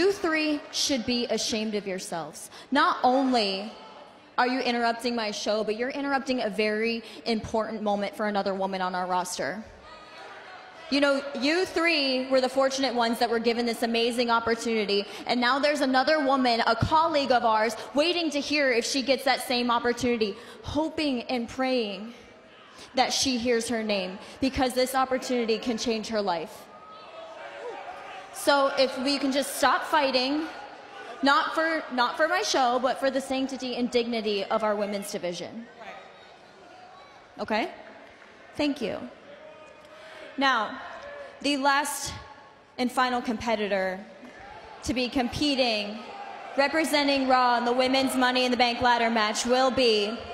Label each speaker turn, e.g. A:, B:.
A: You three should be ashamed of yourselves. Not only are you interrupting my show, but you're interrupting a very important moment for another woman on our roster. You know, you three were the fortunate ones that were given this amazing opportunity, and now there's another woman, a colleague of ours, waiting to hear if she gets that same opportunity, hoping and praying that she hears her name, because this opportunity can change her life. So if we can just stop fighting, not for my show, but for the sanctity and dignity of our women's division. Okay? Thank you. Now, the last and final competitor to be competing, representing Raw in the Women's Money in the Bank ladder match will be